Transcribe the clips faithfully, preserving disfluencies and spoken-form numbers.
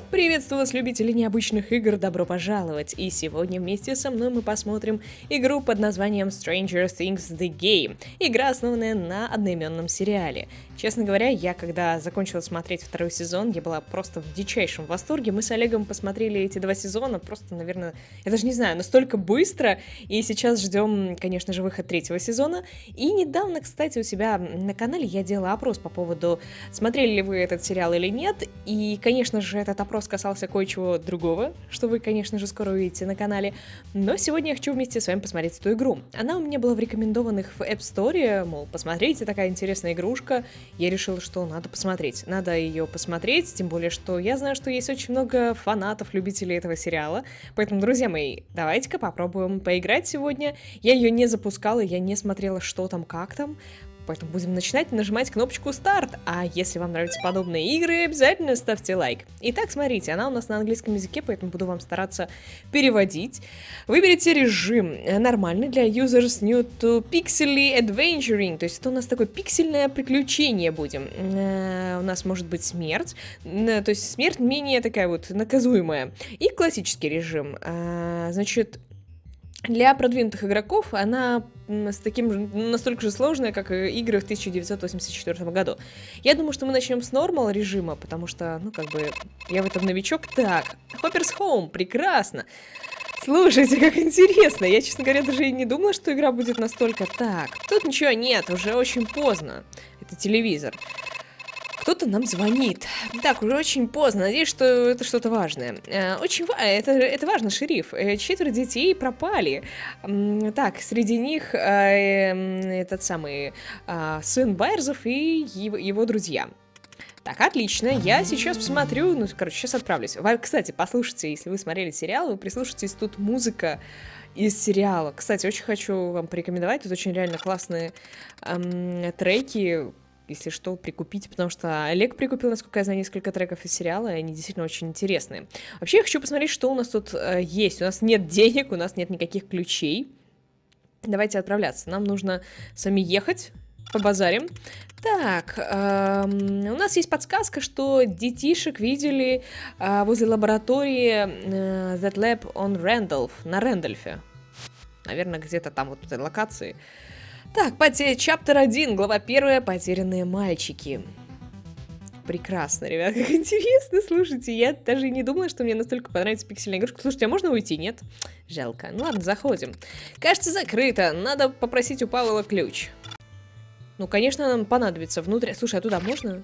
Приветствую вас, любители необычных игр, добро пожаловать! И сегодня вместе со мной мы посмотрим игру под названием Stranger Things The Game. Игра, основанная на одноименном сериале. Честно говоря, я когда закончила смотреть второй сезон, я была просто в дичайшем восторге. Мы с Олегом посмотрели эти два сезона просто, наверное, я даже не знаю, настолько быстро. И сейчас ждем, конечно же, выход третьего сезона. И недавно, кстати, у себя на канале я делала опрос по поводу, смотрели ли вы этот сериал или нет. И, конечно же, этот опрос касался кое-чего другого, что вы, конечно же, скоро увидите на канале. Но сегодня я хочу вместе с вами посмотреть эту игру. Она у меня была в рекомендованных в App Store, мол, посмотрите, такая интересная игрушка. Я решила, что надо посмотреть. Надо ее посмотреть, тем более, что я знаю, что есть очень много фанатов, любителей этого сериала. Поэтому, друзья мои, давайте-ка попробуем поиграть сегодня. Я ее не запускала, я не смотрела, что там, как там. Поэтому будем начинать нажимать кнопочку старт. А если вам нравятся подобные игры, обязательно ставьте лайк. Итак, смотрите, она у нас на английском языке, поэтому буду вам стараться переводить. Выберите режим нормальный для users new to pixely adventuring. То есть это у нас такое пиксельное приключение будем. У нас может быть смерть. То есть смерть менее такая вот наказуемая. И классический режим. Значит... Для продвинутых игроков она с таким настолько же сложная, как и игры в тысяча девятьсот восемьдесят четвёртом году. Я думаю, что мы начнем с нормал режима, потому что, ну, как бы, я в этом новичок. Так, Hopper's Home, прекрасно. Слушайте, как интересно. Я, честно говоря, даже и не думала, что игра будет настолько... Так, тут ничего нет, уже очень поздно. Это телевизор. Кто-то нам звонит. Так, уже очень поздно. Надеюсь, что это что-то важное. Э, очень важно. Это, это важно, шериф. Э, четверо детей пропали. Э, так, среди них э, э, этот самый э, сын Байерзов и его, его друзья. Так, отлично. Я сейчас посмотрю. Ну, короче, сейчас отправлюсь. Вы, кстати, послушайте, если вы смотрели сериал, вы прислушайтесь, тут музыка из сериала. Кстати, очень хочу вам порекомендовать. Тут очень реально классные э, треки. Если что, прикупите, потому что Олег прикупил, насколько я знаю, несколько треков из сериала, и они действительно очень интересные. Вообще, я хочу посмотреть, что у нас тут э, есть. У нас нет денег, у нас нет никаких ключей. Давайте отправляться. Нам нужно сами ехать, побазарим. Так, э, у нас есть подсказка, что детишек видели э, возле лаборатории э, That Lab on Randolph, на Рэндольфе. Наверное, где-то там вот в этой локации. Так, чаптер один, глава первая, потерянные мальчики. Прекрасно, ребят, как интересно, слушайте, я даже не думала, что мне настолько понравится пиксельная игрушка. Слушайте, а можно уйти, нет? Жалко. Ну ладно, заходим. Кажется, закрыто, надо попросить у Павла ключ. Ну, конечно, нам понадобится внутрь. Слушай, а туда можно?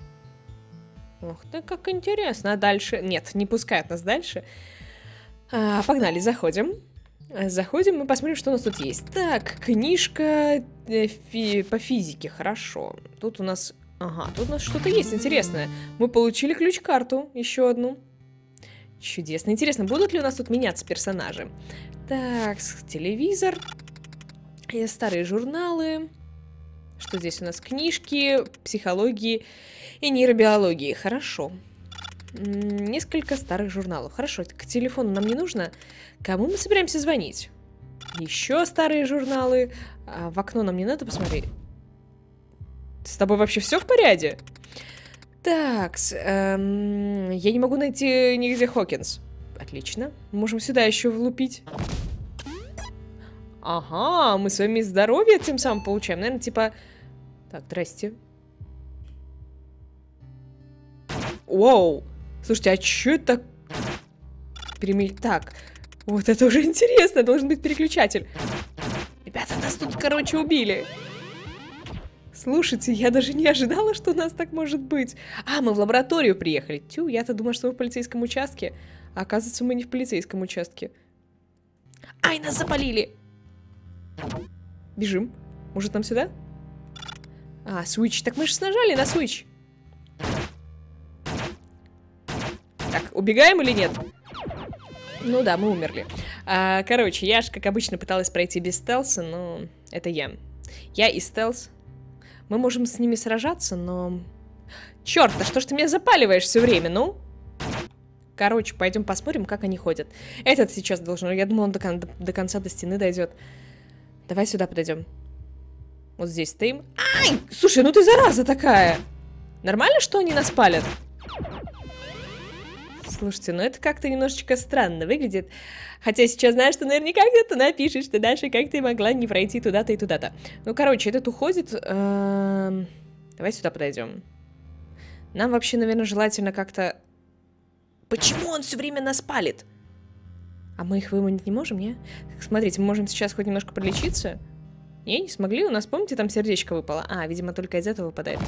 Ох, да как интересно, а дальше? Нет, не пускают нас дальше. А, погнали, заходим. Заходим и посмотрим, что у нас тут есть. Так, книжка фи по физике, хорошо. Тут у нас... Ага, тут у нас что-то есть интересное. Мы получили ключ-карту, еще одну. Чудесно. Интересно, будут ли у нас тут меняться персонажи? Так, телевизор. И старые журналы. Что здесь у нас? Книжки, психологии и нейробиологии. Хорошо. Несколько старых журналов. Хорошо, к телефону нам не нужно. Кому мы собираемся звонить? Еще старые журналы. А в окно нам не надо посмотреть. С тобой вообще все в порядке? Так, эм, я не могу найти нигде Хокинс. Отлично. Можем сюда еще влупить. Ага, мы с вами здоровье тем самым получаем. Наверное, типа... Так, здрасте. Воу. Слушайте, а что это? Перемель... Так, вот это уже интересно, должен быть переключатель. Ребята, нас тут, короче, убили. Слушайте, я даже не ожидала, что у нас так может быть. А, мы в лабораторию приехали. Тю, я-то думала, что мы в полицейском участке. А оказывается, мы не в полицейском участке. Ай, нас запалили. Бежим. Может, нам сюда? А, switch. Так мы же нажали на switch. Так, убегаем или нет? Ну да, мы умерли. А, короче, я же, как обычно, пыталась пройти без стелса, но это я. Я и стелс. Мы можем с ними сражаться, но... Черт, а что ж ты меня запаливаешь все время, ну? Короче, пойдем посмотрим, как они ходят. Этот сейчас должен... Я думала, он до, кон... до конца до стены дойдет. Давай сюда подойдем. Вот здесь стоим. Ай! Слушай, ну ты зараза такая! Нормально, что они нас палят? Слушайте, ну это как-то немножечко странно выглядит. Хотя сейчас знаешь, что наверняка кто-то напишет, что Даша, как ты могла не пройти туда-то и туда-то. Ну, короче, этот уходит. Эм... Давай сюда подойдем. Нам вообще, наверное, желательно как-то... Почему он все время нас палит? А мы их выманить не можем, не? Смотрите, мы можем сейчас хоть немножко подлечиться. Не, не смогли? У нас, помните, там сердечко выпало? А, видимо, только из этого выпадает.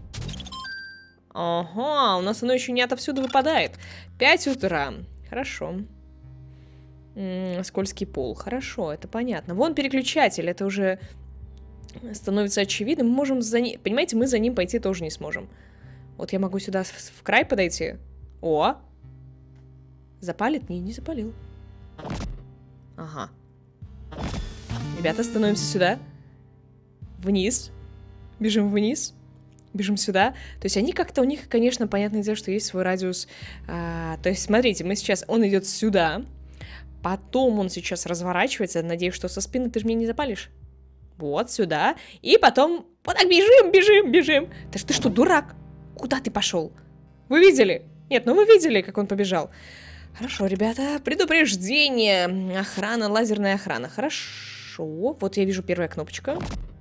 Ага, у нас оно еще не отовсюду выпадает. пять утра. Хорошо. М-м, скользкий пол. Хорошо, это понятно. Вон переключатель, это уже становится очевидным. Мы можем за ним... Понимаете, мы за ним пойти тоже не сможем. Вот я могу сюда в край подойти. О! Запалит? Не, не запалил. Ага. Ребята, становимся сюда. Вниз. Бежим вниз. Бежим сюда. То есть они как-то, у них, конечно, понятное дело, что есть свой радиус. А, то есть, смотрите, мы сейчас, он идет сюда. Потом он сейчас разворачивается. Надеюсь, что со спины ты же меня не запалишь. Вот, сюда. И потом, вот так бежим, бежим, бежим. Ты, ты что, дурак? Куда ты пошел? Вы видели? Нет, ну вы видели, как он побежал. Хорошо, ребята. Предупреждение. Охрана, лазерная охрана. Хорошо. Вот я вижу первая кнопочка.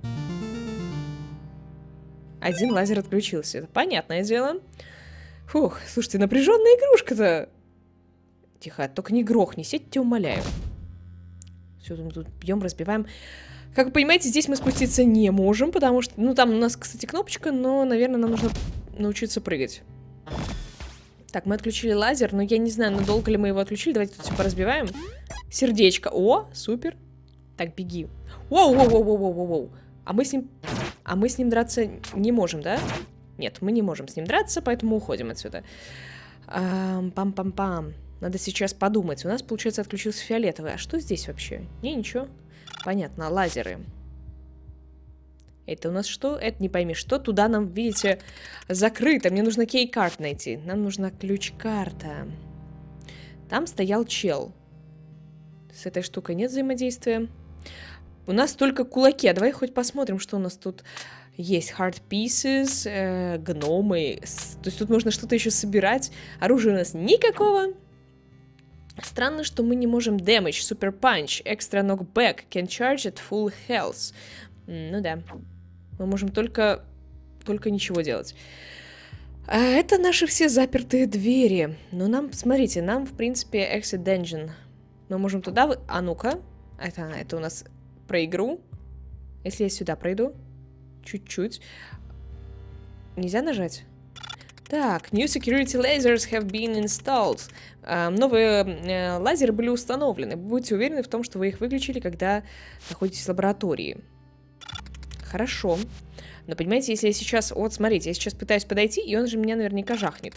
Один лазер отключился. Это понятное дело. Фух, слушайте, напряженная игрушка-то. Тихо, только не грохнись, я тебя умоляю. Все, мы тут бьем, разбиваем. Как вы понимаете, здесь мы спуститься не можем, потому что... Ну, там у нас, кстати, кнопочка, но, наверное, нам нужно научиться прыгать. Так, мы отключили лазер, но я не знаю, надолго ли мы его отключили. Давайте тут все поразбиваем. Сердечко. О, супер. Так, беги. Воу-воу-воу-воу-воу-воу. А мы с ним... А мы с ним драться не можем, да? Нет, мы не можем с ним драться, поэтому уходим отсюда. Пам-пам-пам. Надо сейчас подумать. У нас, получается, отключился фиолетовый. А что здесь вообще? Не, ничего. Понятно, лазеры. Это у нас что? Это не пойми что. Туда нам, видите, закрыто. Мне нужно кей-карт найти. Нам нужна ключ-карта. Там стоял чел. С этой штукой нет взаимодействия. У нас только кулаки. А давай хоть посмотрим, что у нас тут есть. Hard pieces, э, гномы. То есть тут можно что-то еще собирать. Оружия у нас никакого. Странно, что мы не можем damage, super punch, extra knockback, can charge at full health. Ну да. Мы можем только... Только ничего делать. А это наши все запертые двери. Но нам, смотрите, нам, в принципе, exit dungeon. Мы можем туда... А ну-ка. Это, это у нас... Про игру. Если я сюда пройду. Чуть-чуть. Нельзя нажать? Так, new security lasers have been installed. Uh, новые uh, лазеры были установлены. Будьте уверены в том, что вы их выключили, когда находитесь в лаборатории. Хорошо. Но понимаете, если я сейчас... Вот, смотрите, я сейчас пытаюсь подойти, и он же меня наверняка жахнет.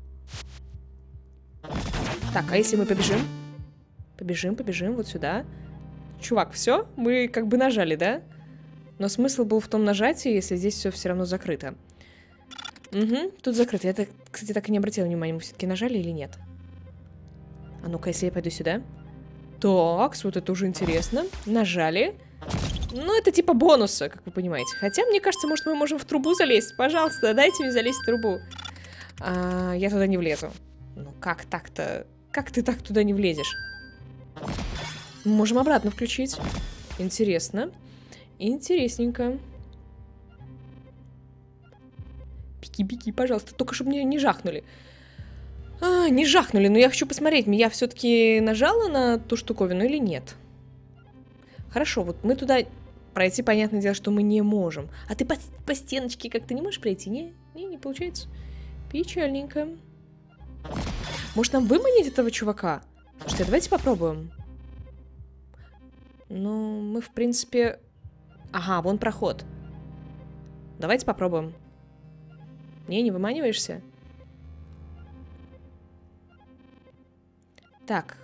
Так, а если мы побежим? Побежим, побежим вот сюда. Чувак, все? Мы как бы нажали, да? Но смысл был в том нажатии, если здесь все все равно закрыто. Угу, тут закрыто. Я, кстати, так и не обратила внимания, мы все-таки нажали или нет. А ну-ка, если я пойду сюда. Так, вот это уже интересно. Нажали. Ну, это типа бонуса, как вы понимаете. Хотя, мне кажется, может, мы можем в трубу залезть. Пожалуйста, дайте мне залезть в трубу. А, я туда не влезу. Ну, как так-то? Как ты так туда не влезешь? Мы можем обратно включить. Интересно. Интересненько. Беги-беги, пожалуйста. Только чтобы меня не жахнули. А, не жахнули, но я хочу посмотреть. Я все-таки нажала на ту штуковину или нет? Хорошо, вот мы туда пройти, понятное дело, что мы не можем. А ты по, по стеночке как-то не можешь пройти? Не, не, не получается. Печальненько. Может, нам выманить этого чувака? Слушайте, давайте попробуем. Ну, мы, в принципе... Ага, вон проход. Давайте попробуем. Не, не выманиваешься? Так.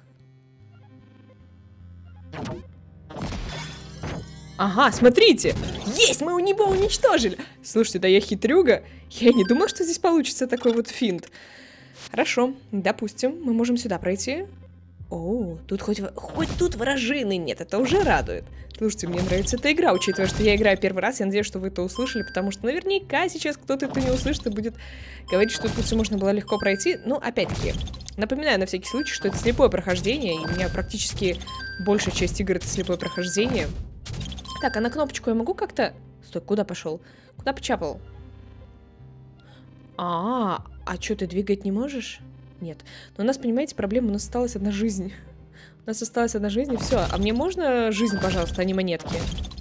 Ага, смотрите! Есть, мы у него уничтожили! Слушайте, да я хитрюга. Я не думала, что здесь получится такой вот финт. Хорошо, допустим, мы можем сюда пройти. О, тут хоть, хоть тут вражины нет, это уже радует. Слушайте, мне нравится эта игра, учитывая, что я играю первый раз. Я надеюсь, что вы это услышали, потому что наверняка сейчас кто-то это не услышит и будет говорить, что тут все можно было легко пройти. Ну, опять-таки, Напоминаю на всякий случай, что это слепое прохождение, и у меня практически большая часть игр это слепое прохождение. Так, а на кнопочку я могу как-то... Стой, куда пошел? Куда почапал? А, а что, ты двигать не можешь? Нет. Но у нас, понимаете, проблема, у нас осталась одна жизнь. У нас осталась одна жизнь, и все. А мне можно жизнь, пожалуйста, а не монетки?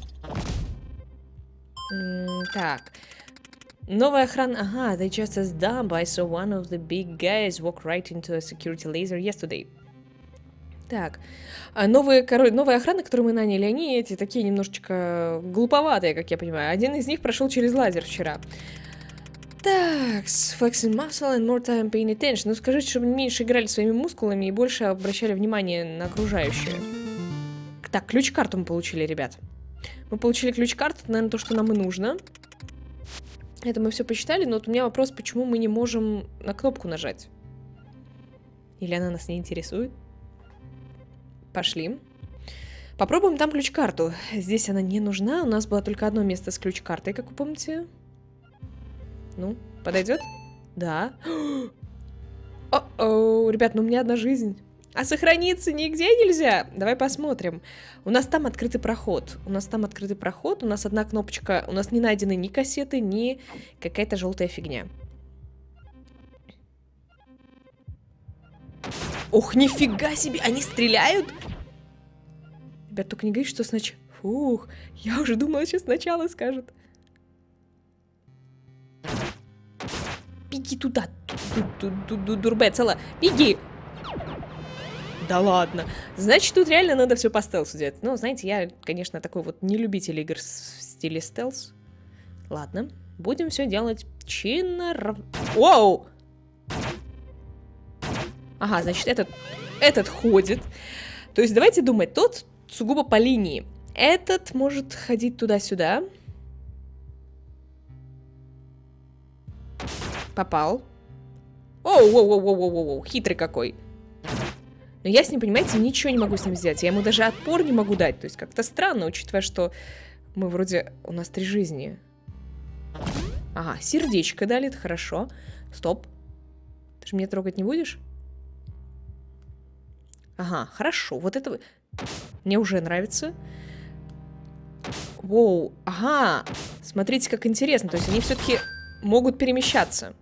М, так. Новая охрана... Ага, they just as dumb. I saw one of the big guys walk right into a security laser yesterday. Так. А новые, король, новая охрана, которую мы наняли, они эти такие немножечко глуповатые, как я понимаю. Один из них прошел через лазер вчера. Так, flexing muscle and more time paying attention. Ну, скажите, чтобы меньше играли своими мускулами и больше обращали внимание на окружающее. Так, ключ-карту мы получили, ребят. Мы получили ключ-карту, это, наверное, то, что нам и нужно. Это мы все посчитали, но вот у меня вопрос, почему мы не можем на кнопку нажать? Или она нас не интересует? Пошли. Попробуем там ключ-карту. Здесь она не нужна, у нас было только одно место с ключ-картой, как вы помните. Ну, подойдет? Да. О-оу, ребят, ну у меня одна жизнь. А сохраниться нигде нельзя. Давай посмотрим. У нас там открытый проход. У нас там открытый проход. У нас одна кнопочка. У нас не найдены ни кассеты, ни какая-то желтая фигня. Ох, нифига себе! Они стреляют? Ребят, только не говори, что сначала... Фух, я уже думала, сейчас сначала скажут. Беги туда. Дурбецела. Беги. Да ладно. Значит, тут реально надо все по стелсу делать. Ну, знаете, я, конечно, такой вот не любитель игр в стиле стелс. Ладно. Будем все делать чинно. Воу! Ага, значит, этот, этот ходит. То есть, давайте думать, тот сугубо по линии. Этот может ходить туда-сюда. Попал. Оу-оу-оу-оу-оу-оу, хитрый какой. Но я с ним, понимаете, ничего не могу с ним сделать. Я ему даже отпор не могу дать. То есть как-то странно, учитывая, что мы вроде... У нас три жизни. Ага, сердечко дали, это хорошо. Стоп. Ты же меня трогать не будешь? Ага, хорошо. Вот это... Мне уже нравится. Воу, ага. Смотрите, как интересно. То есть они все-таки могут перемещаться.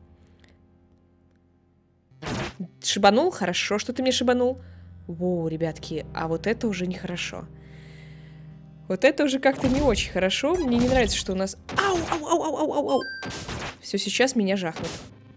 Шибанул? Хорошо, что ты мне шибанул. Воу, ребятки, а вот это уже нехорошо. Вот это уже как-то не очень хорошо. Мне не нравится, что у нас... Ау, ау, ау, ау, ау, ау, ау. Все, сейчас меня жахнут.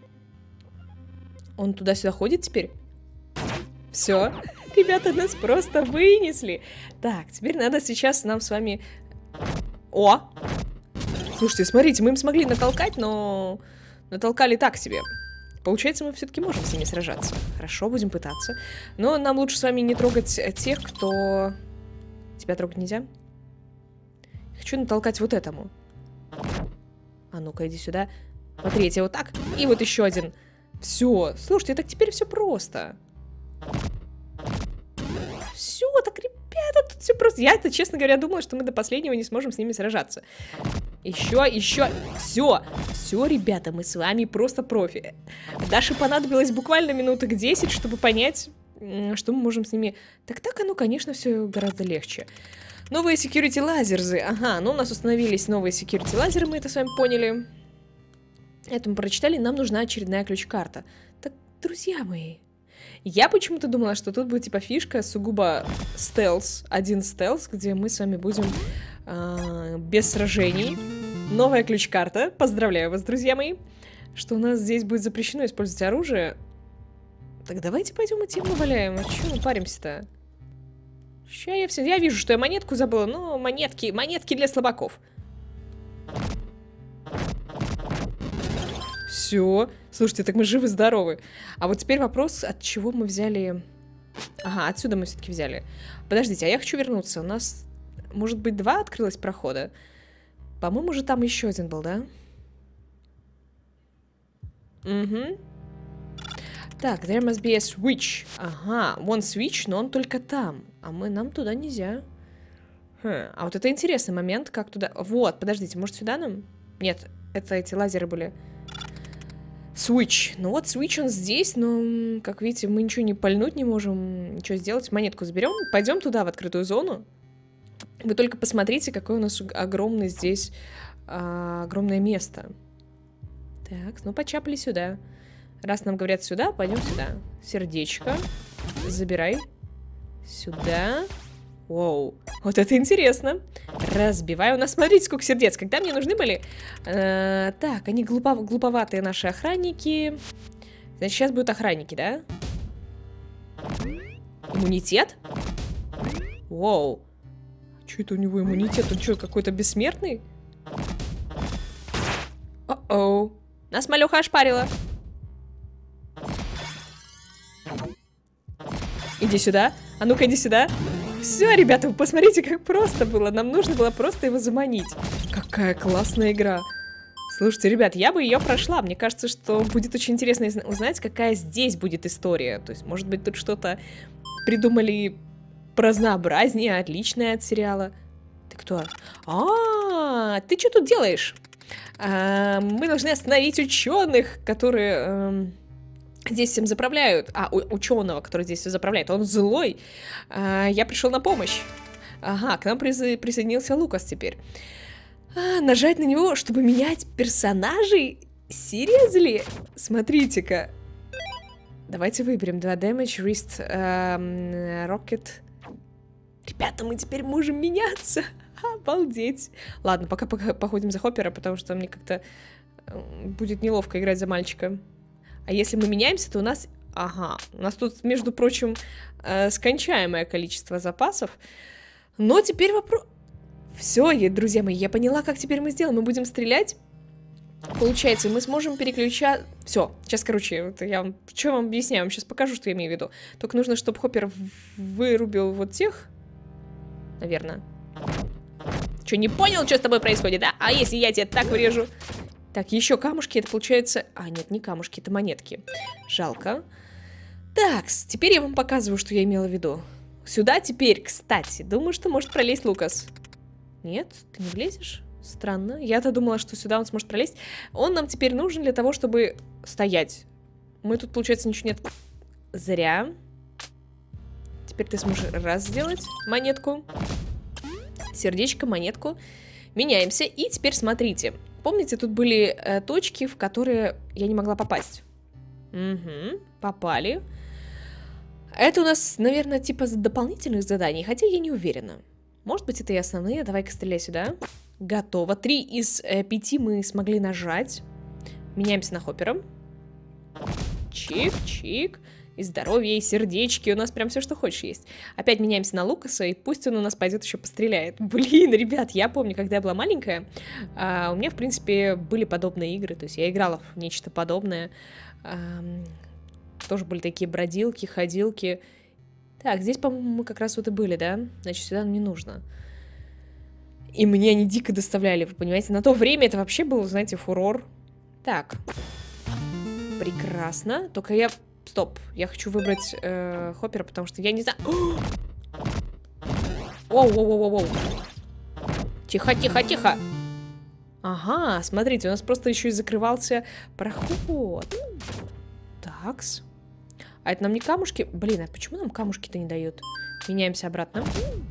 Он туда-сюда ходит теперь? Все. Ребята, нас просто вынесли. Так, теперь надо сейчас нам с вами... О! Слушайте, смотрите, мы им смогли натолкать, но... Натолкали так себе. Получается, мы все-таки можем с ними сражаться. Хорошо, будем пытаться. Но нам лучше с вами не трогать тех, кто... Тебя трогать нельзя? Хочу натолкать вот этому. А ну-ка, иди сюда. Смотри, я тебе вот так. И вот еще один. Все. Слушайте, так теперь все просто. Все, так, ребята, тут все просто. Я-то, честно говоря, думала, что мы до последнего не сможем с ними сражаться. Еще, еще. Все. Все, ребята, мы с вами просто профи. Даше понадобилось буквально минуток десять, чтобы понять, что мы можем с ними... Так так оно, конечно, все гораздо легче. Новые security лазеры. Ага, ну у нас установились новые security лазеры, мы это с вами поняли. Это мы прочитали, нам нужна очередная ключ-карта. Так, друзья мои, я почему-то думала, что тут будет типа фишка сугубо стелс, один стелс, где мы с вами будем э, без сражений. Новая ключ-карта, поздравляю вас, друзья мои, что у нас здесь будет запрещено использовать оружие. Так давайте пойдем и тему валяем, а чё мы паримся-то? Ща я все, я вижу, что я монетку забыла, но монетки, монетки для слабаков. Все. Слушайте, так мы живы-здоровы. А вот теперь вопрос, от чего мы взяли... Ага, отсюда мы все-таки взяли. Подождите, а я хочу вернуться. У нас, может быть, два открылось прохода? По-моему, же там еще один был, да? Угу. Так, there must be a switch. Ага, one switch, но он только там. А мы, нам туда нельзя. Хм, а вот это интересный момент, как туда... Вот, подождите, может сюда нам? Нет, это эти лазеры были... Switch. Ну вот, Switch он здесь, но, как видите, мы ничего не пальнуть не можем, ничего сделать. Монетку заберем. Пойдем туда, в открытую зону. Вы только посмотрите, какое у нас огромное здесь, а, огромное место. Так, ну почапали сюда. Раз нам говорят сюда, пойдем сюда. Сердечко. Забирай. Сюда. Воу, вот это интересно. Разбиваю. У нас, смотрите, сколько сердец. Когда мне нужны были... Э, так, они глупо, глуповатые наши охранники. Значит, сейчас будут охранники, да? Иммунитет? Воу. Что это у него иммунитет? Он что, какой-то бессмертный? О-оу. Нас малюха ошпарила. Иди сюда. А ну-ка, иди сюда. Все, ребята, вы посмотрите, как просто было. Нам нужно было просто его заманить. Какая классная игра. Слушайте, ребят, я бы ее прошла. Мне кажется, что будет очень интересно узнать, какая здесь будет история. То есть, может быть, тут что-то придумали разнообразнее, отличное от сериала. Ты кто? А, ты что тут делаешь? А, мы должны остановить ученых, которые... здесь всем заправляют. А, у ученого, который здесь все заправляет, он злой. А, я пришел на помощь. Ага, к нам присо присоединился Лукас теперь. А, нажать на него, чтобы менять персонажей? Серьезно? Смотрите-ка. Давайте выберем два damage, wrist, эм, rocket. Ребята, мы теперь можем меняться. Обалдеть. Ладно, пока, пока походим за Хоппера, потому что мне как-то будет неловко играть за мальчика. А если мы меняемся, то у нас... Ага, у нас тут, между прочим, э, скончаемое количество запасов. Но теперь вопрос... Все, друзья мои, я поняла, как теперь мы сделаем. Мы будем стрелять. Получается, мы сможем переключать... Все, сейчас, короче, вот я вам... Что я вам объясняю? Я вам сейчас покажу, что я имею в виду. Только нужно, чтобы Хоппер вырубил вот тех. Наверное. Что, не понял, что с тобой происходит, да? А если я тебя так врежу? Так, еще камушки, это получается... А, нет, не камушки, это монетки. Жалко. Так, теперь я вам показываю, что я имела в виду. Сюда теперь, кстати, думаю, что может пролезть Лукас. Нет, ты не влезешь? Странно. Я-то думала, что сюда он сможет пролезть. Он нам теперь нужен для того, чтобы стоять. Мы тут, получается, ничего нет. Зря. Теперь ты сможешь раз сделать монетку. Сердечко, монетку. Меняемся. И теперь смотрите. Помните, тут были э, точки, в которые я не могла попасть. Угу, попали. Это у нас, наверное, типа дополнительных заданий, хотя я не уверена. Может быть, это и основные. Давай-ка стреляй сюда. Готово. Три из э, пяти мы смогли нажать. Меняемся на Хоппера. Чик-чик. И здоровье, и сердечки. У нас прям все, что хочешь, есть. Опять меняемся на Лукаса, и пусть он у нас пойдет еще постреляет. Блин, ребят, я помню, когда я была маленькая, а, у меня, в принципе, были подобные игры. То есть я играла в нечто подобное. А, тоже были такие бродилки, ходилки. Так, здесь, по-моему, мы как раз вот и были, да? Значит, сюда нам не нужно. И мне они дико доставляли, вы понимаете? На то время это вообще был, знаете, фурор. Так. Прекрасно. Только я... Стоп, я хочу выбрать э, Хоппера, потому что я не знаю... Воу-воу-воу-воу. Тихо, тихо, тихо. Ага, смотрите, у нас просто еще и закрывался проход. Такс. А это нам не камушки? Блин, а почему нам камушки-то не дают? Меняемся обратно.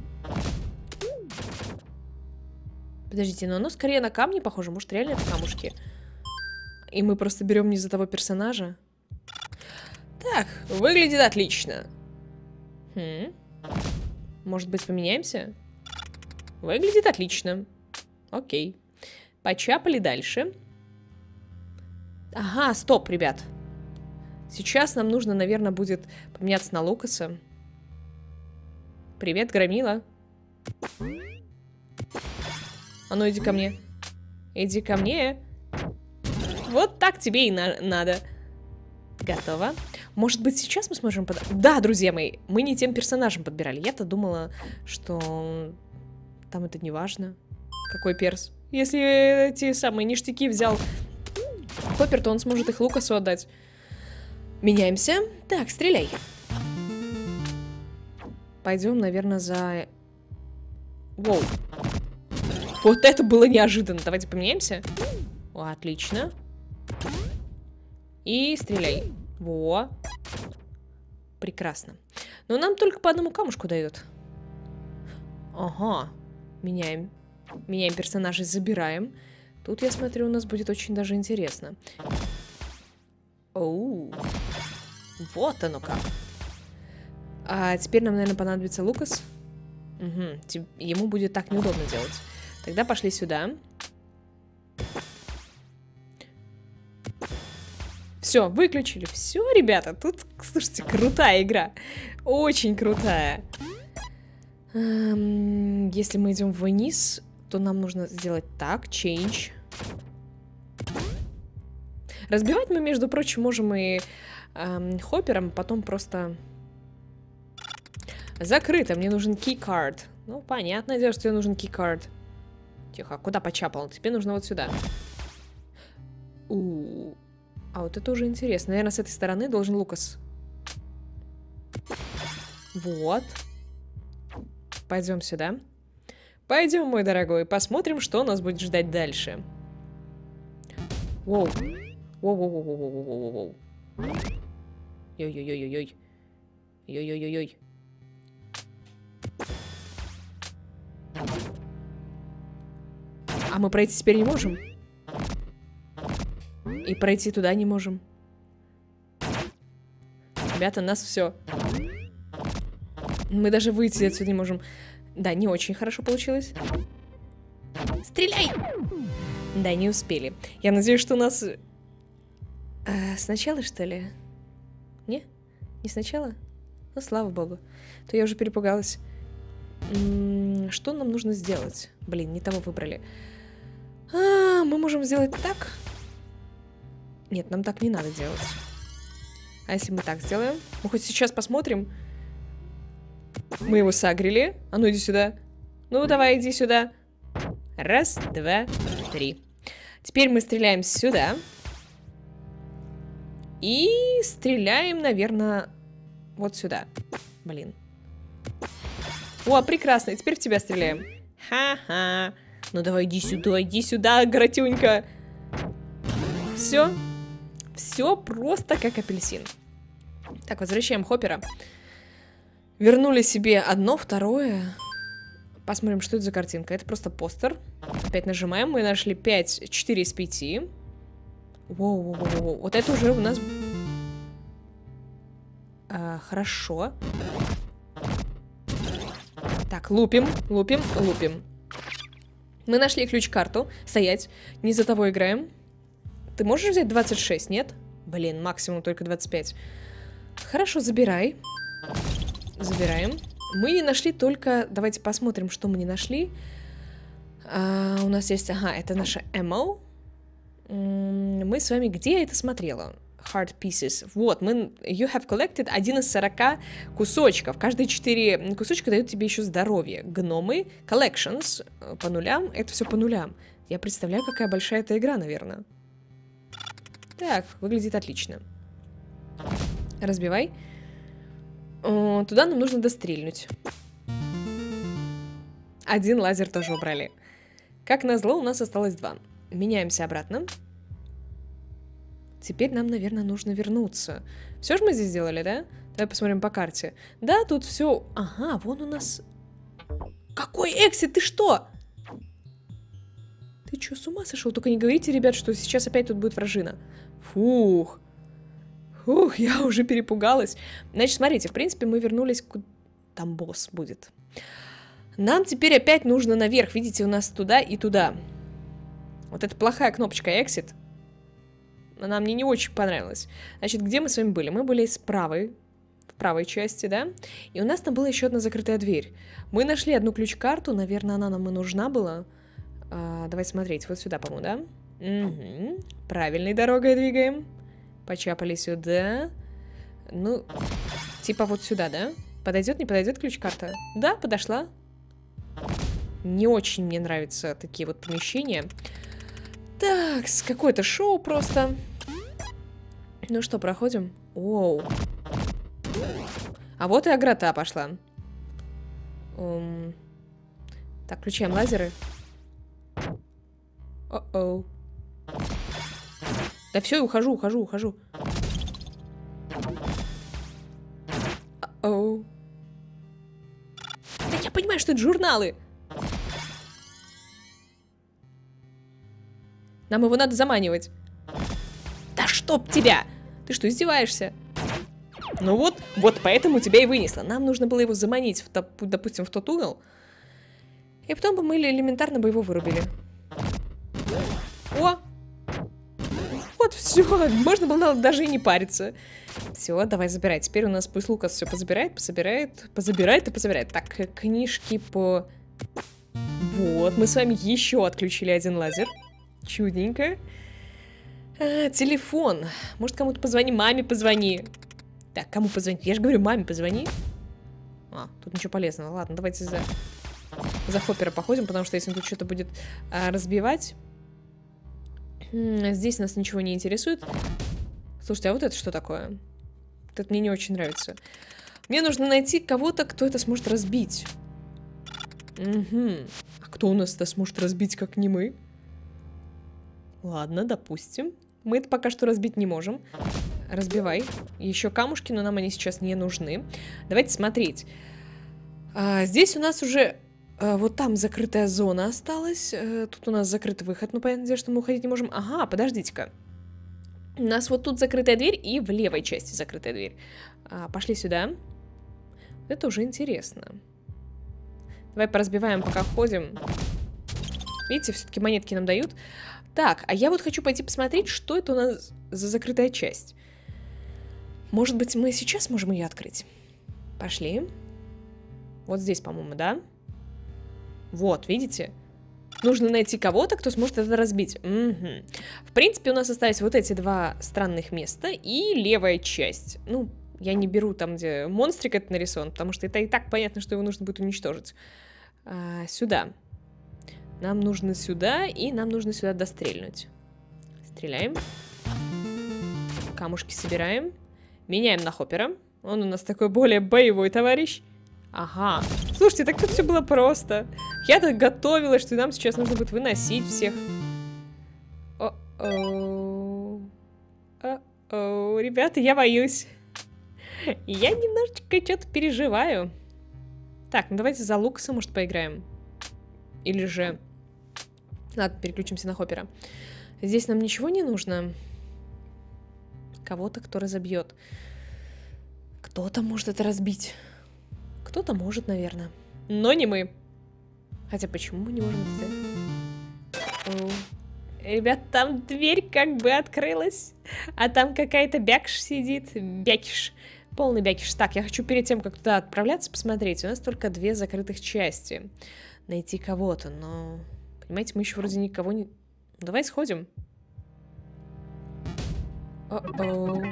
Подождите, но оно скорее на камни похоже. Может, реально это камушки? И мы просто берем не за того персонажа. Так, выглядит отлично. Хм. Может быть, поменяемся? Выглядит отлично. Окей. Почапали дальше. Ага, стоп, ребят. Сейчас нам нужно, наверное, будет поменяться на Лукаса. Привет, Громила. А ну, иди ко мне. Иди ко мне. Вот так тебе и на надо. Готово. Может быть, сейчас мы сможем под... Да, друзья мои, мы не тем персонажем подбирали. Я-то думала, что там это не важно. Какой перс. Если эти самые ништяки взял Хоппер, то он сможет их Лукасу отдать. Меняемся. Так, стреляй. Пойдем, наверное, за... Воу. Вот это было неожиданно. Давайте поменяемся. О, отлично. И стреляй. Во. Прекрасно. Но нам только по одному камушку дают. Ага. Меняем. Меняем персонажей, забираем. Тут, я смотрю, у нас будет очень даже интересно. Оу. Вот оно как. А теперь нам, наверное, понадобится Лукас. Угу. Ему будет так неудобно делать. Тогда пошли сюда. Все, выключили. Все, ребята, тут, слушайте, крутая игра. Очень крутая. Эм, если мы идем вниз, то нам нужно сделать так. Change. Разбивать мы, между прочим, можем и эм, хоппером, потом просто... Закрыто, мне нужен keycard. Ну, понятное дело, что тебе нужен keycard. Тихо, куда почапал? Тебе нужно вот сюда. У-у-у. А вот это уже интересно. Наверное, с этой стороны должен Лукас. Вот. Пойдем сюда. Пойдем, мой дорогой, посмотрим, что нас будет ждать дальше. Воу. Воу-воу-воу-воу-воу-воу-воу. Йой-йой-йой-йой. Йой-йой-йой-йой. А мы пройти теперь не можем? И пройти туда не можем. Ребята, нас все. Мы даже выйти отсюда не можем. Да, не очень хорошо получилось. Стреляй! Да, не успели. Я надеюсь, что у нас... А, сначала, что ли? Не? Не сначала? Ну, слава богу. То я уже перепугалась. М-м, что нам нужно сделать? Блин, не того выбрали. А, мы можем сделать так... Нет, нам так не надо делать. А если мы так сделаем? Мы хоть сейчас посмотрим. Мы его сагрили. А ну иди сюда. Ну давай, иди сюда. Раз, два, три. Теперь мы стреляем сюда. И стреляем, наверное, вот сюда. Блин. О, прекрасно. И теперь в тебя стреляем. Ха-ха. Ну давай, иди сюда, иди сюда, горотюнька. Все. Все просто как апельсин. Так, возвращаем хоппера. Вернули себе одно, второе. Посмотрим, что это за картинка. Это просто постер. Опять нажимаем. Мы нашли пять, четыре из пяти. Воу-воу-воу-воу. Вот это уже у нас... А, хорошо. Так, лупим, лупим, лупим. Мы нашли ключ-карту. Стоять. Не за того играем. Ты можешь взять двадцать шесть, нет? Блин, максимум только двадцать пять. Хорошо, забирай. Забираем. Мы не нашли только... Давайте посмотрим, что мы не нашли. А, у нас есть... Ага, это наша ammo. Мы с вами... Где я это смотрела? Hard pieces. Вот, мы... You have collected один из сорока кусочков. Каждые четыре кусочка дают тебе еще здоровье. Гномы. Collections. По нулям. Это все по нулям. Я представляю, какая большая эта игра, наверное. Так, выглядит отлично. Разбивай. О, туда нам нужно дострельнуть. Один лазер тоже убрали. Как назло, у нас осталось два. Меняемся обратно. Теперь нам, наверное, нужно вернуться. Все же мы здесь сделали, да? Давай посмотрим по карте. Да, тут все... Ага, вон у нас... Какой эксит? Ты что? Ты что, с ума сошел? Только не говорите, ребят, что сейчас опять тут будет вражина. Фух. Фух, я уже перепугалась. Значит, смотрите, в принципе, мы вернулись... К... Там босс будет. Нам теперь опять нужно наверх. Видите, у нас туда и туда. Вот это плохая кнопочка Exit. Она мне не очень понравилась. Значит, где мы с вами были? Мы были с правой, в правой части, да? И у нас там была еще одна закрытая дверь. Мы нашли одну ключ-карту. Наверное, она нам и нужна была. А, давай смотреть. Вот сюда, по-моему, да? Угу. Правильной дорогой двигаем. Почапали сюда. Ну, типа вот сюда, да? Подойдет, не подойдет ключ-карта? Да, подошла. Не очень мне нравятся такие вот помещения. Так, какое-то шоу просто. Ну что, проходим? Оу. А вот и агрота пошла. Um... Так, включаем лазеры. О-оу. Да все, ухожу, ухожу, ухожу. Оу. Да я понимаю, что это журналы. Нам его надо заманивать. Да чтоб тебя! Ты что, издеваешься? Ну вот, вот поэтому тебя и вынесло. Нам нужно было его заманить, в, допустим, в тот угол. И потом бы мы элементарно бы его вырубили. О! Вот все, можно было даже и не париться. Все, давай забирай. Теперь у нас пусть Лукас все позабирает, позабирает, позабирает и позабирает. Так, книжки по... Вот, мы с вами еще отключили один лазер. Чудненько. А, телефон. Может, кому-то позвони, маме позвони. Так, кому позвонить? Я же говорю, маме позвони. А, тут ничего полезного. Ладно, давайте за, за Хоппера походим, потому что если он тут что-то будет а, разбивать... Здесь нас ничего не интересует. Слушайте, а вот это что такое? Вот это мне не очень нравится. Мне нужно найти кого-то, кто это сможет разбить. Угу. А кто у нас это сможет разбить, как не мы? Ладно, допустим. Мы это пока что разбить не можем. Разбивай. Еще камушки, но нам они сейчас не нужны. Давайте смотреть. А, здесь у нас уже... Вот там закрытая зона осталась. Тут у нас закрытый выход. Ну, понятное дело, что мы уходить не можем. Ага, подождите-ка. У нас вот тут закрытая дверь и в левой части закрытая дверь. А, пошли сюда. Это уже интересно. Давай поразбиваем, пока ходим. Видите, все-таки монетки нам дают. Так, а я вот хочу пойти посмотреть, что это у нас за закрытая часть. Может быть, мы сейчас можем ее открыть? Пошли. Вот здесь, по-моему, да? Вот, видите? Нужно найти кого-то, кто сможет это разбить. Угу. В принципе, у нас остались вот эти два странных места и левая часть. Ну, я не беру там, где монстрик это нарисован, потому что это и так понятно, что его нужно будет уничтожить. А, сюда. Нам нужно сюда, и нам нужно сюда дострельнуть. Стреляем. Камушки собираем. Меняем на Хоппера. Он у нас такой более боевой товарищ. Ага. Слушайте, так тут все было просто. Я-то готовилась, что нам сейчас нужно будет выносить всех. О-оу. О-оу. Ребята, я боюсь. Я немножечко что-то переживаю. Так, ну давайте за Лукаса, может, поиграем. Или же... Ладно, переключимся на Хоппера. Здесь нам ничего не нужно. Кого-то, кто разобьет. Кто-то может это разбить. Кто-то может, наверное. Но не мы. Хотя почему мы не можем это сделать? Ребят, там дверь как бы открылась. А там какая-то бякиш сидит. Бякиш. Полный бякиш. Так, я хочу перед тем, как туда отправляться, посмотреть. У нас только две закрытых части. Найти кого-то, но... Понимаете, мы еще вроде никого не... Давай сходим. О-оу.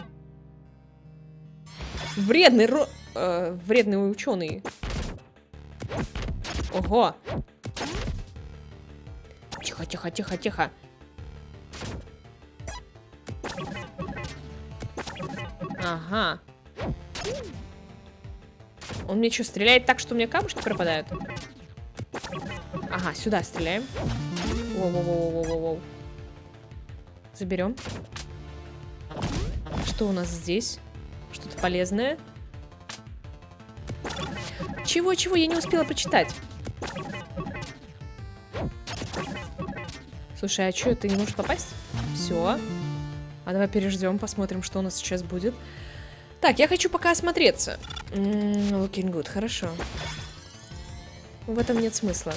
Вредный ро... Э, вредный ученый. Ого. Тихо, тихо, тихо, тихо. Ага. Он мне что, стреляет так, что у меня камушки пропадают? Ага, сюда стреляем. Воу-воу-воу-воу-воу. Заберем. Что у нас здесь? Что-то полезное. Чего-чего? Я не успела почитать. Слушай, а что, ты не можешь попасть? Все. А давай переждем, посмотрим, что у нас сейчас будет. Так, я хочу пока осмотреться. Mm, looking good, хорошо. В этом нет смысла.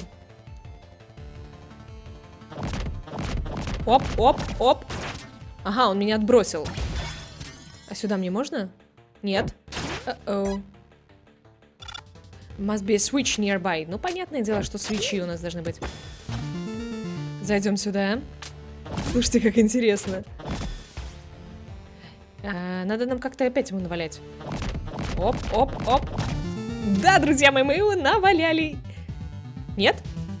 Оп, оп, оп. Ага, он меня отбросил. А сюда мне можно? Нет. Uh-oh. Must be a switch nearby. Ну, понятное дело, что свечи у нас должны быть. Зайдем сюда. Слушайте, как интересно. А, надо нам как-то опять ему навалять. Оп, оп, оп. Да, друзья мои, мы его наваляли. Нет?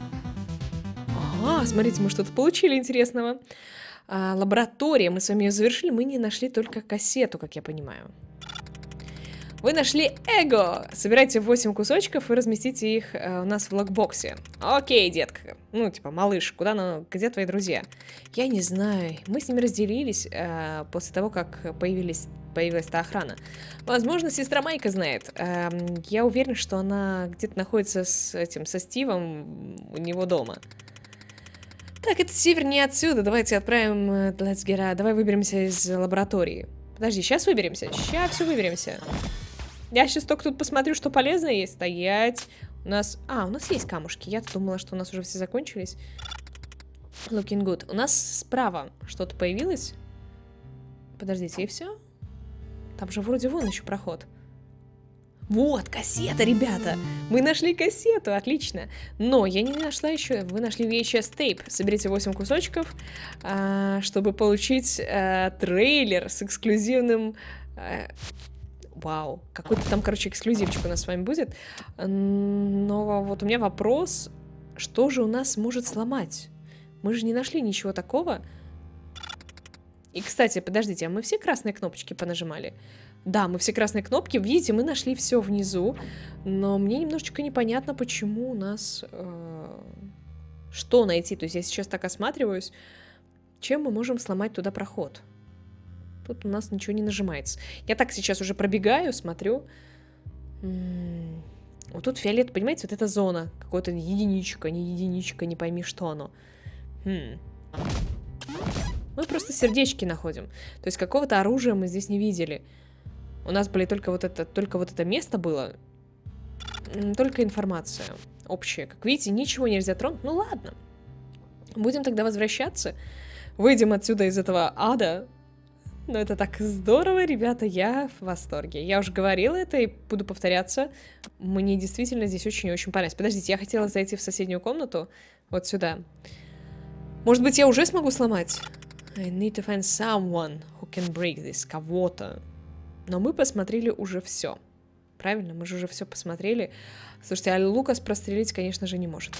Ага, смотрите, мы что-то получили интересного. А, лаборатория, мы с вами ее завершили. Мы не нашли только кассету, как я понимаю. Вы нашли эго! Собирайте восемь кусочков и разместите их э, у нас в локбоксе. Окей, детка. Ну, типа, малыш, куда, ну, где твои друзья? Я не знаю. Мы с ними разделились э, после того, как появились, появилась та охрана. Возможно, сестра Майка знает. Э, я уверен, что она где-то находится с этим, со Стивом у него дома. Так, это севернее отсюда. Давайте отправим... Let's get out. Давай выберемся из лаборатории. Подожди, сейчас выберемся. Сейчас все выберемся. Я сейчас только тут посмотрю, что полезное есть. Стоять. У нас... А, у нас есть камушки. Я-то думала, что у нас уже все закончились. Looking good. У нас справа что-то появилось. Подождите, и все? Там же вроде вон еще проход. Вот, кассета, ребята. Мы нашли кассету, отлично. Но я не нашла еще. Вы нашли ви эйч эс-тейп. Соберите восемь кусочков, а, чтобы получить а, трейлер с эксклюзивным... А, вау, какой-то там, короче, эксклюзивчик у нас с вами будет. Но вот у меня вопрос, что же у нас может сломать? Мы же не нашли ничего такого. И, кстати, подождите, а мы все красные кнопочки понажимали? Да, мы все красные кнопки. Видите, мы нашли все внизу. Но мне немножечко непонятно, почему у нас... Э, что найти? То есть я сейчас так осматриваюсь. Чем мы можем сломать туда проход? Тут у нас ничего не нажимается. Я так сейчас уже пробегаю, смотрю. М-м-м. Вот тут фиолет, понимаете, вот эта зона. Какая-то единичка, не единичка, не пойми, что оно. Хм. Мы просто сердечки находим. То есть какого-то оружия мы здесь не видели. У нас были только вот это, только вот это место было. Только информация общая. Как видите, ничего нельзя тронуть. Ну ладно. Будем тогда возвращаться. Выйдем отсюда из этого ада. Но это так здорово, ребята, я в восторге. Я уже говорила это и буду повторяться. Мне действительно здесь очень и очень понравилось. Подождите, я хотела зайти в соседнюю комнату. Вот сюда. Может быть, я уже смогу сломать? I need to find someone who can break this. Кого-то. Но мы посмотрели уже все. Правильно? Мы же уже все посмотрели. Слушайте, а Лукас прострелить, конечно же, не может.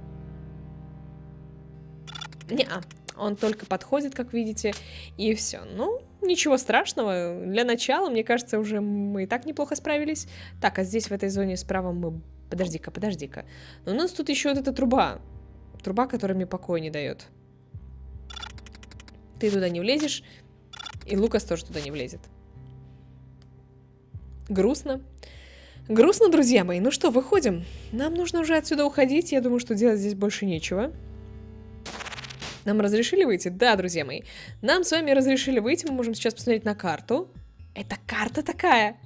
Не-а. Он только подходит, как видите, и все. Ну, ничего страшного. Для начала, мне кажется, уже мы и так неплохо справились. Так, а здесь, в этой зоне справа мы... Подожди-ка, подожди-ка. Но у нас тут еще вот эта труба. Труба, которая мне покоя не дает. Ты туда не влезешь, и Лукас тоже туда не влезет. Грустно. Грустно, друзья мои. Ну что, выходим. Нам нужно уже отсюда уходить. Я думаю, что делать здесь больше нечего. Нам разрешили выйти? Да, друзья мои. Нам с вами разрешили выйти. Мы можем сейчас посмотреть на карту. Это карта такая.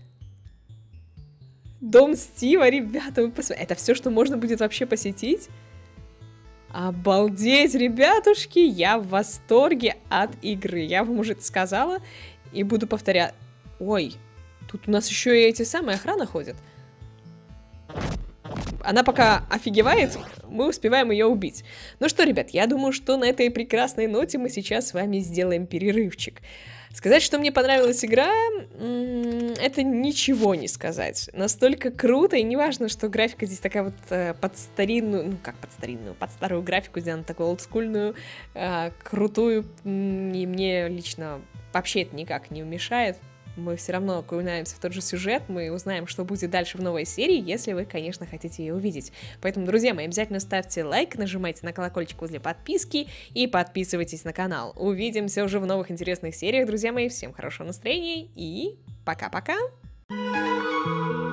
Дом Стива, ребята. Вы посмотрите. Это все, что можно будет вообще посетить? Обалдеть, ребятушки. Я в восторге от игры. Я вам уже это сказала. И буду повторять. Ой, тут у нас еще и эти самые охрана ходят. Она пока офигевает, мы успеваем ее убить. Ну что, ребят, я думаю, что на этой прекрасной ноте мы сейчас с вами сделаем перерывчик. Сказать, что мне понравилась игра, это ничего не сказать. Настолько круто, и неважно, что графика здесь такая вот э, под старинную, ну как под старинную, под старую графику сделана, такую олдскульную, э, крутую, и мне лично вообще это никак не мешает. Мы все равно окунаемся в тот же сюжет, мы узнаем, что будет дальше в новой серии, если вы, конечно, хотите ее увидеть. Поэтому, друзья мои, обязательно ставьте лайк, нажимайте на колокольчик возле подписки и подписывайтесь на канал. Увидимся уже в новых интересных сериях, друзья мои. Всем хорошего настроения и пока-пока!